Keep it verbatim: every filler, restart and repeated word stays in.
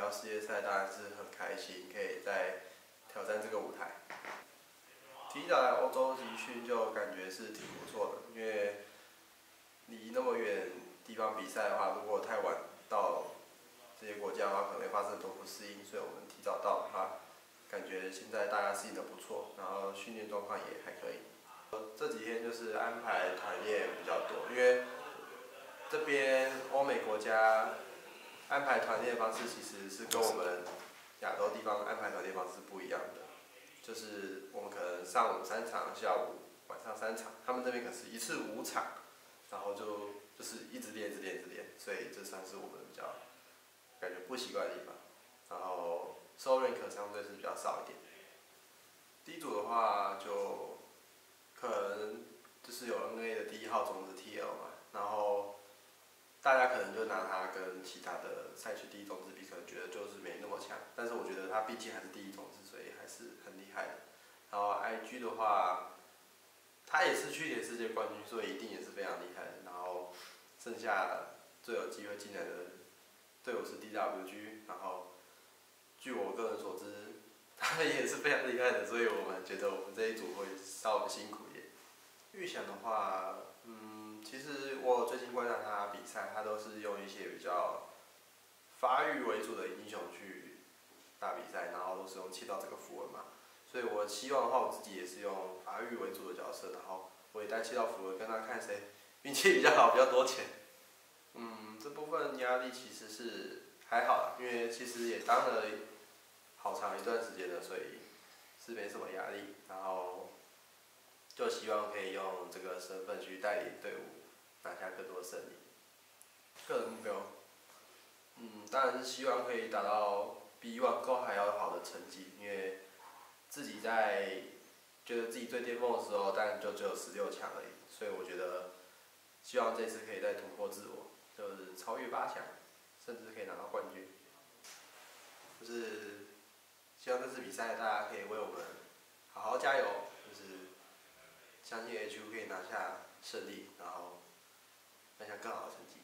到世界赛，当然是很开心，可以再挑战这个舞台。提早来欧洲集训就感觉是挺不错的，因为离那么远地方比赛的话，如果太晚到这些国家的话，可能会发生很多不适应，所以我们提早到的话，感觉现在大家适应的不错，然后训练状况也还可以。这几天就是安排团练比较多，因为这边欧美国家安排团练方式其实是跟我们亚洲地方安排团练方式不一样的，就是我们可能上午三场，下午晚上三场，他们这边可是一次五场，然后就就是一直练，一直练，一直练，所以这算是我们比较感觉不习惯的地方。然后受认可相对是比较少一点。第一组的话就可能就是有 N A 的第一号种子 T L 嘛，然后大家可能就拿他跟其他的赛区第一种子比，可能觉得就是没那么强，但是我觉得他毕竟还是第一种子，所以还是很厉害的。然后 I G 的话，他也是去年世界冠军，所以一定也是非常厉害的。然后剩下最有机会进来的队伍是 D W G， 然后据我个人所知，他们也是非常厉害的，所以我们觉得我们这一组会稍微辛苦一点。预想的话，嗯，其实我最近观察他比赛，他都是用一些比较发育为主的英雄去打比赛，然后都是用切到这个符文嘛。所以我希望的话，我自己也是用发育为主的角色，然后我也带切到符文跟他看谁运气比较好，比较多钱。嗯，这部分压力其实是还好啦，因为其实也当了好长一段时间了，所以是没什么压力。然后就希望可以用这个身份去带领队伍拿下更多胜利。个人目标，嗯，当然是希望可以达到比以往够还要好的成绩，因为自己在觉得自己最巅峰的时候，但就只有十六强而已，所以我觉得希望这次可以再突破自我，就是超越八强，甚至可以拿到冠军。就是希望这次比赛大家可以为我们好好加油，就是相信 H U 可以拿下胜利，然后拿下更好的成绩。